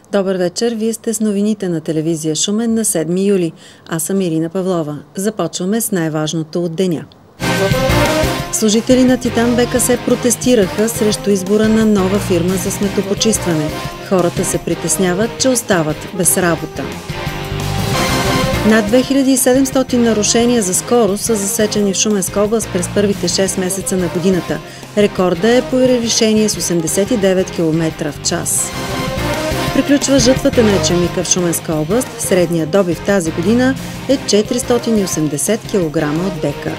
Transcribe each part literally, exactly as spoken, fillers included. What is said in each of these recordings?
Добър вечер, вие сте с новините на телевизия Шумен на седми юли. Аз съм Ирина Павлова. Започваме с най-важното от деня. Служители на Титан БКС протестираха срещу избора на нова фирма за сметопочистване. Хората се притесняват, че остават без работа. Над две хиляди и седемстотин нарушения за скорост са засечени в Шуменска област през първите шест месеца на годината. Рекорда е по решение с осемдесет и девет километра в час. Приключва жътвата на ечемика в Шуменска област. Средният добив тази година е четиристотин и осемдесет килограма от декар.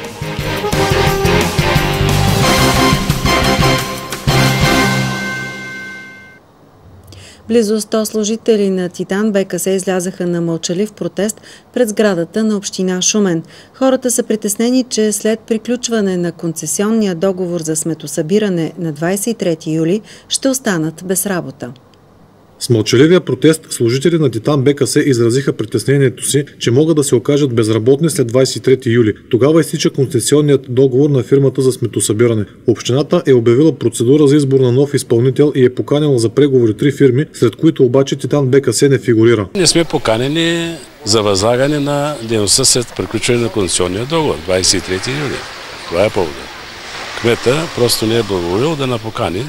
Близо сто служители на Титан БКС излязаха на мълчалив протест пред сградата на община Шумен. Хората са притеснени, че след приключване на концесионния договор за сметосъбиране на двадесет и трети юли ще останат без работа. С мълчаливия протест служители на Титан БКС изразиха притеснението си, че могат да се окажат безработни след двадесет и трети юли. Тогава изтича концесионният договор на фирмата за сметосъбиране. Общината е обявила процедура за избор на нов изпълнител и е поканила за преговори три фирми, сред които обаче Титан БКС не фигурира. Ние сме поканени за възлагане на дейността след приключване на концесионния договор двадесет и трети юли. Това е повода. Кмета просто не е благоволил да напокани.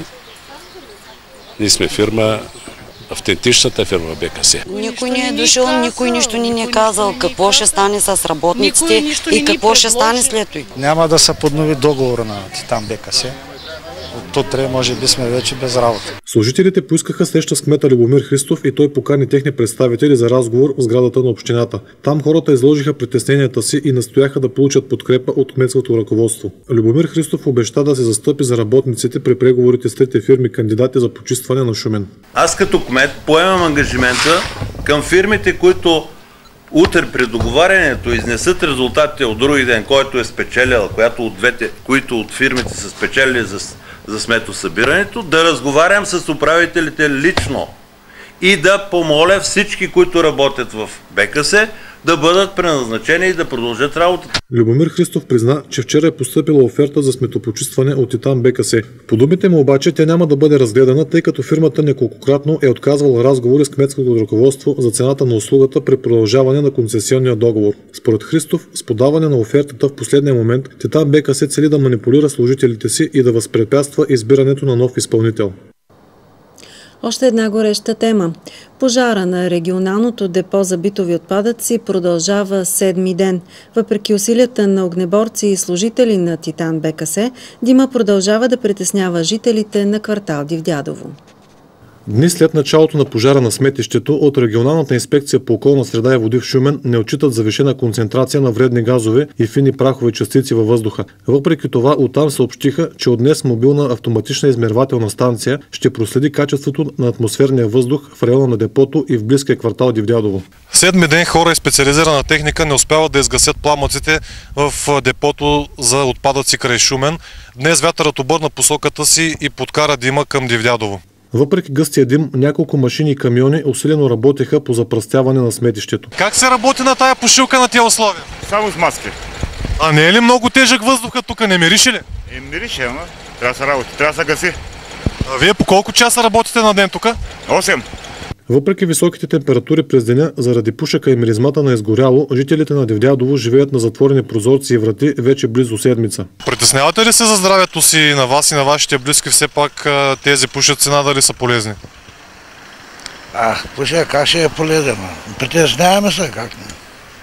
Ние сме фирма, автентичната фирма БКС. Никой не е дошъл, никой нищо ни е казал какво ще стане с работниците и какво ще стане след това. Няма да се поднови договора на Титан БКС. От утре може би сме вече без работа. Служителите поискаха среща с кмета Любомир Христов и той покани техни представители за разговор в сградата на общината. Там хората изложиха притесненията си и настояха да получат подкрепа от кметското ръководство. Любомир Христов обеща да се застъпи за работниците при преговорите с трите фирми кандидати за почистване на Шумен. Аз като кмет поемам ангажимента към фирмите, които утре при договарянето изнесат резултатите от други ден, който е спечелил, която от двете, които от фирмите са спечелили за за сметосъбирането, да разговарям с управителите лично и да помоля всички, които работят в БКС, да бъдат преназначени и да продължат работата. Любомир Христов призна, че вчера е постъпила оферта за сметопочистване от Титан БКС. По думите му обаче тя няма да бъде разгледана, тъй като фирмата неколкократно е отказвала разговори с кметското ръководство за цената на услугата при продължаване на концесионния договор. Според Христов, с подаване на офертата в последния момент, Титан БКС цели да манипулира служителите си и да възпрепятства избирането на нов изпълнител. Още една гореща тема. Пожара на регионалното депо за битови отпадъци продължава седми ден. Въпреки усилията на огнеборци и служители на Титан БКС, дима продължава да притеснява жителите на квартал Дивдядово. Дни след началото на пожара на сметището от Регионалната инспекция по околна среда и води в Шумен не отчитат завишена концентрация на вредни газове и фини прахови частици във въздуха. Въпреки това, оттам съобщиха, че от днес мобилна автоматична измервателна станция ще проследи качеството на атмосферния въздух в района на депото и в близкия квартал Дивдядово. Седми ден хора и специализирана техника не успяват да изгасят пламъците в депото за отпадъци край Шумен. Днес вятърът обърна посоката си и подкара дима към Дивдядово. Въпреки гъстия дим, няколко машини и камиони усилено работеха по запръстяване на сметището. Как се работи на тая пушилка на тия условия? Само с маски. А не е ли много тежък въздуха тук? Не мирише ли? Е, мирише, ама трябва да се работи, трябва да се гаси. А вие по колко часа работите на ден тук? осем. Въпреки високите температури през деня, заради пушека и миризмата на изгоряло, жителите на Дивдядово живеят на затворени прозорци и врати вече близо седмица. Притеснявате ли се за здравето си на вас и на вашите близки? Все пак тези пушеци надали са полезни? А, пушек, как ще е полезен? Притесняваме се, как не?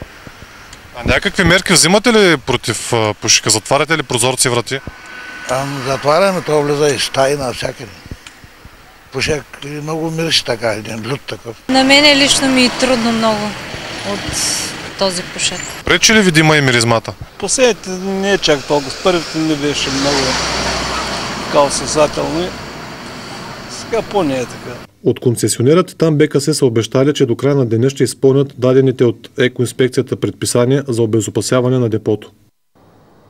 А някакви мерки взимате ли против пушека? Затваряте ли прозорци и врати? А, затваряме, то влиза и стаи навсякъде. Пушек много мирише така, един блюд такъв. На мене лично ми е трудно много от този пушек. Пречи ли ви дима и миризмата? Последните не е чак толкова. Първите не беше много така осъзнателно. Сега по-не е така. От концесионера Титан БКС са обещали, че до края на деня ще изпълнят дадените от екоинспекцията предписания за обезопасяване на депото.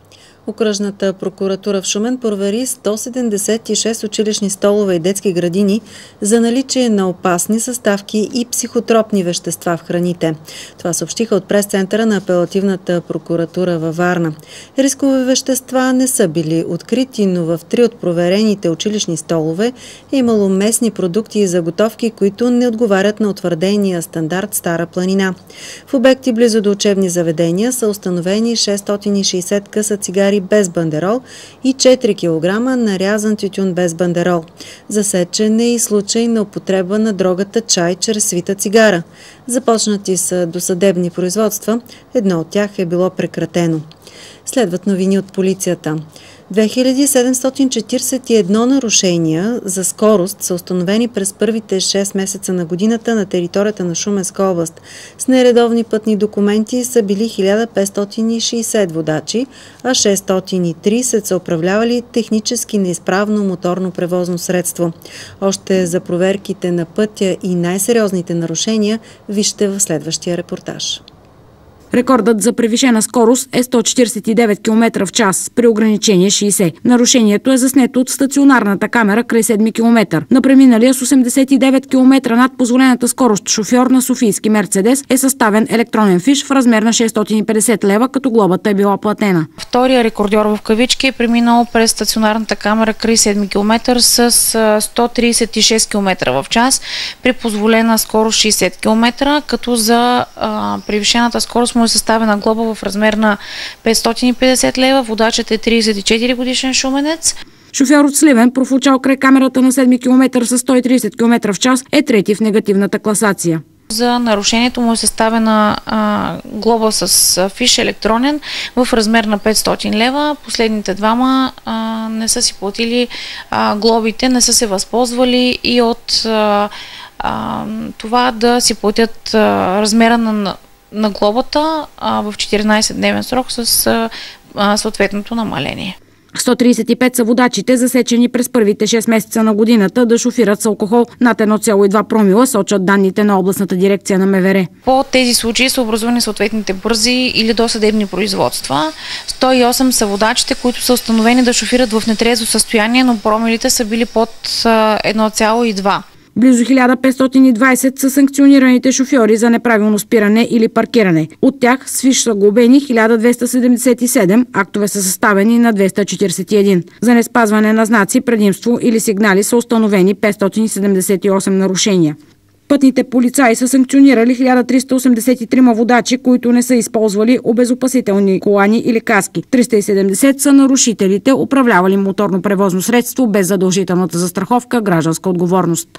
Окръжната прокуратура в Шумен провери сто седемдесет и шест училищни столове и детски градини за наличие на опасни съставки и психотропни вещества в храните. Това съобщиха от прес-центъра на апелативната прокуратура във Варна. Рискови вещества не са били открити, но в три от проверените училищни столове е имало местни продукти и заготовки, които не отговарят на утвърдения стандарт Стара планина. В обекти близо до учебни заведения са установени шестстотин и шейсет къса цигари без бандерол и четири килограма нарязан тютюн без бандерол. Засечен е и случай на употреба на дрогата чай чрез свита цигара. Започнати са досъдебни производства, едно от тях е било прекратено. Следват новини от полицията. две хиляди седемстотин четиридесет и едно нарушения за скорост са установени през първите шест месеца на годината на територията на Шуменска област. С нередовни пътни документи са били хиляда петстотин и шейсет водачи, а шестстотин и трийсет са управлявали технически неизправно моторно превозно средство. Още за проверките на пътя и най-сериозните нарушения вижте в следващия репортаж. Рекордът за превишена скорост е сто четиридесет и девет километра в час при ограничение шейсет. Нарушението е заснето от стационарната камера край седми километър. На преминалия с осемдесет и девет километра над позволената скорост шофьор на софийски Мерцедес е съставен електронен фиш в размер на шестстотин и петдесет лева, като глобата е била платена. Втория рекордьор в кавички е преминал през стационарната камера край седми километър с сто тридесет и шест километра в час при позволена скорост шейсет километра, като за а, превишената скорост му е съставена глоба в размер на петстотин и петдесет лева. Водачът е тридесет и четири годишен шуменец. Шофьор от Сливен, профучал край камерата на седми километър с сто и тридесет километра в час, е трети в негативната класация. За нарушението му е съставена а, глоба с а, фиш електронен в размер на петстотин лева. Последните двама а, не са си платили а, глобите, не са се възползвали и от а, а, това да си платят а, размера на на глобата а, в четиринайсетдневен срок с а, а, съответното намаление. сто тридесет и пет са водачите, засечени през първите шест месеца на годината да шофират с алкохол над едно цяло и два промила, сочат данните на областната дирекция на МВР. По тези случаи са образувани съответните бързи или досъдебни производства. сто и осем са водачите, които са установени да шофират в нетрезво състояние, но промилите са били под едно цяло и два. Близо хиляда петстотин и двайсет са санкционираните шофьори за неправилно спиране или паркиране. От тях с фиш са глобени хиляда двеста седемдесет и седем, актове са съставени на двеста четиридесет и един. За неспазване на знаци, предимство или сигнали са установени петстотин и седемдесет и осем нарушения. Пътните полицаи са санкционирали хиляда триста осемдесет и три водачи, които не са използвали обезопасителни колани или каски. триста и седемдесет са нарушителите, управлявали моторно превозно средство без задължителната застраховка гражданска отговорност.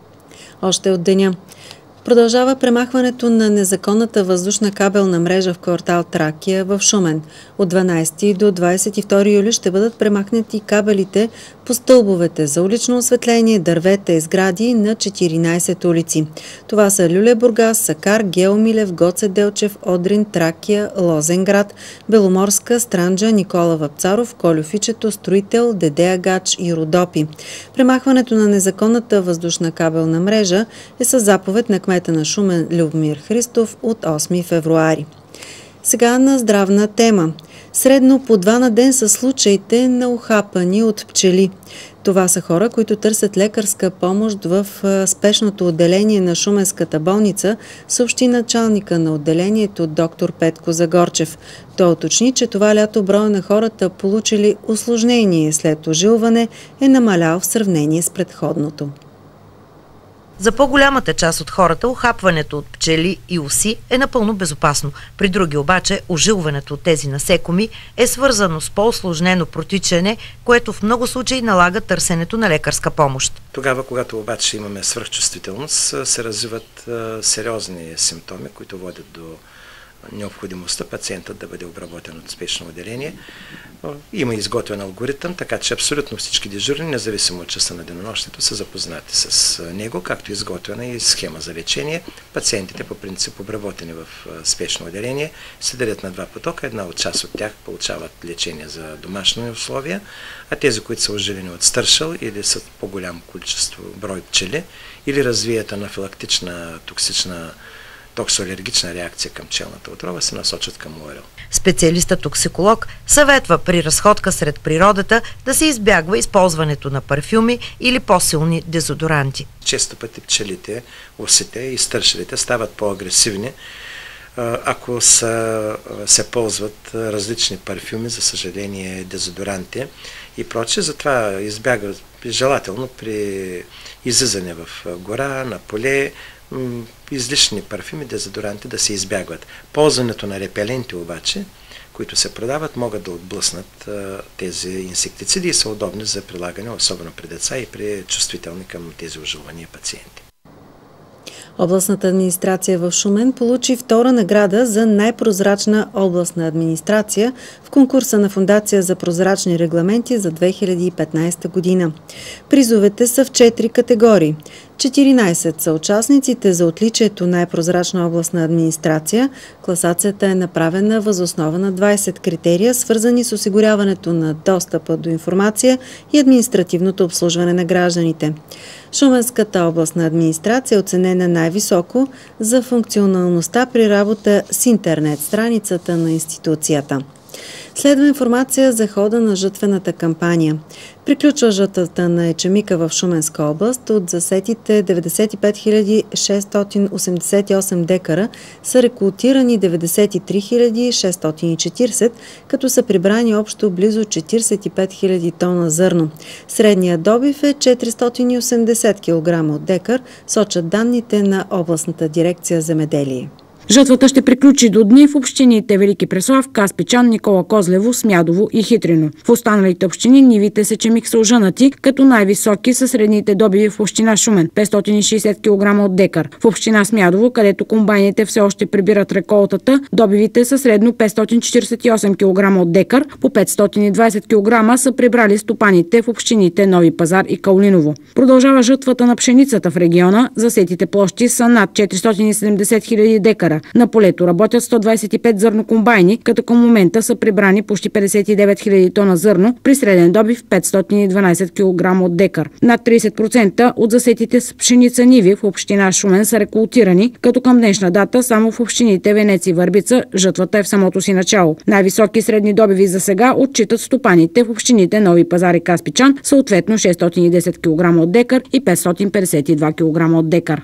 Още от деня. Продължава премахването на незаконната въздушна кабелна мрежа в квартал Тракия в Шумен. От дванайсети до двадесет и втори юли ще бъдат премахнати кабелите по стълбовете за улично осветление, дървета и сгради на четиринайсет улици. Това са Люле Бургас, Сакар, Геомилев, Гоце Делчев, Одрин, Тракия, Лозенград, Беломорска, Странджа, Никола Вапцаров, Колюфичето, Строител, Дедея Гач и Родопи. Премахването на незаконната въздушна кабелна мрежа е със заповед на кмета на Шумен Любомир Христов от осми февруари. Сега на здравна тема. Средно по два на ден са случаите на ухапани от пчели. Това са хора, които търсят лекарска помощ в спешното отделение на Шуменската болница, съобщи началника на отделението доктор Петко Загорчев. Той уточни, че това лято броя на хората, получили усложнение след ожилване, е намалял в сравнение с предходното. За по-голямата част от хората ухапването от пчели и оси е напълно безопасно. При други обаче ожилването от тези насекоми е свързано с по-усложнено протичане, което в много случаи налага търсенето на лекарска помощ. Тогава, когато обаче имаме свръхчувствителност, се развиват сериозни симптоми, които водят до необходимостта пациентът да бъде обработен от спешно отделение. Има изготвен алгоритъм, така че абсолютно всички дежурни, независимо от часа на денонощието, са запознати с него, както изготвена и схема за лечение. Пациентите по принцип обработени в спешно отделение се делят на два потока. Една от част от тях получават лечение за домашни условия, а тези, които са ожилени от стършъл или са по-голямо количество брой пчели или развият анафилактична токсична токсоалергична реакция към пчелната отрова, се насочат към ОРЛ. Специалиста-токсиколог съветва при разходка сред природата да се избягва използването на парфюми или по-силни дезодоранти. Често пъти пчелите, осите и стършелите стават по-агресивни, ако са, се ползват различни парфюми, за съжаление дезодоранти и прочее. Затова избягва желателно при излизане в гора, на поле, излишни парфюми, дезодоранти да се избягват. Ползването на репеленти обаче, които се продават, могат да отблъснат тези инсектициди и са удобни за прилагане, особено при деца и при чувствителни към тези оживления пациенти. Областната администрация в Шумен получи втора награда за най-прозрачна областна администрация в конкурса на Фондация за прозрачни регламенти за две хиляди и петнадесета година. Призовете са в четири категории. четиринадесет са участниците за отличието най-прозрачна областна администрация. Класацията е направена въз основа на двадесет критерия, свързани с осигуряването на достъпа до информация и административното обслужване на гражданите. Шуменската областна администрация е оценена най-високо за функционалността при работа с интернет страницата на институцията. Следва информация за хода на жътвената кампания. Приключва жътвата на ечемика в Шуменска област. От засетите деветдесет и пет хиляди шестстотин осемдесет и осем декара са рекултирани деветдесет и три хиляди шестстотин и четиридесет, като са прибрани общо близо четиридесет и пет хиляди тона зърно. Средният добив е четиристотин и осемдесет килограма от декар, сочат данните на областната дирекция земеделие. Жътвата ще приключи до дни в общините Велики Преслав, Каспичан, Никола Козлево, Смядово и Хитрино. В останалите общини нивите с ечемик са ожънати, като най-високи са средните добиви в община Шумен – петстотин и шейсет килограма от декар. В община Смядово, където комбайните все още прибират реколтата, добивите са средно петстотин четиридесет и осем килограма от декар, по петстотин и двадесет килограма са прибрали стопаните в общините Нови Пазар и Каолиново. Продължава жътвата на пшеницата в региона, засетите площи са над четиристотин и седемдесет хиляди декара. На полето работят сто двадесет и пет зърнокомбайни, като към момента са прибрани почти петдесет и девет хиляди тона зърно при среден добив петстотин и дванадесет килограма от декар. Над тридесет процента от засетите с пшеница ниви в община Шумен са рекултирани, като към днешна дата само в общините Венеция и Върбица жътвата е в самото си начало. Най-високи средни добиви за сега отчитат стопаните в общините Нови Пазар и Каспичан, съответно шестстотин и десет килограма от декар и петстотин петдесет и два килограма от декар.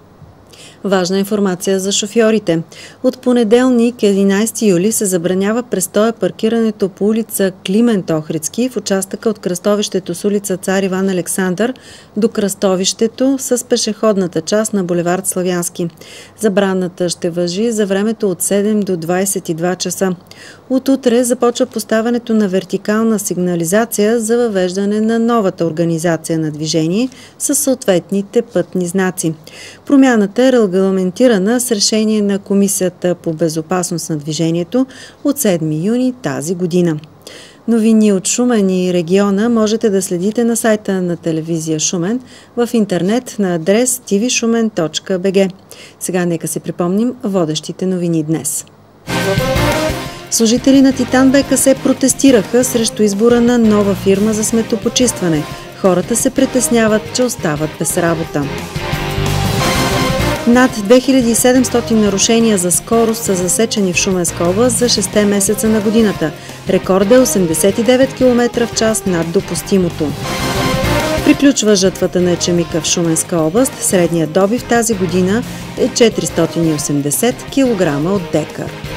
Важна информация за шофьорите. От понеделник, единадесети юли, се забранява престоя паркирането по улица Климент Охридски в участъка от кръстовището с улица Цар Иван Александър до кръстовището с пешеходната част на булевард Славянски. Забраната ще важи за времето от седем до двадесет и два часа. От утре започва поставянето на вертикална сигнализация за въвеждане на новата организация на движение с съответните пътни знаци. Промяната е регламентирана с решение на Комисията по безопасност на движението от седми юни тази година. Новини от Шумен и региона можете да следите на сайта на телевизия Шумен в интернет на адрес ти ви шумен точка би джи. Сега нека се припомним водещите новини днес. Служители на Титан БКС протестираха срещу избора на нова фирма за сметопочистване. Хората се притесняват, че остават без работа. Над две хиляди и седемстотин нарушения за скорост са засечени в Шуменска област за шестте месеца на годината. Рекорд е осемдесет и девет километра в час над допустимото. Приключва жътвата на ечемика в Шуменска област. Средният добив тази година е четиристотин и осемдесет килограма от декар.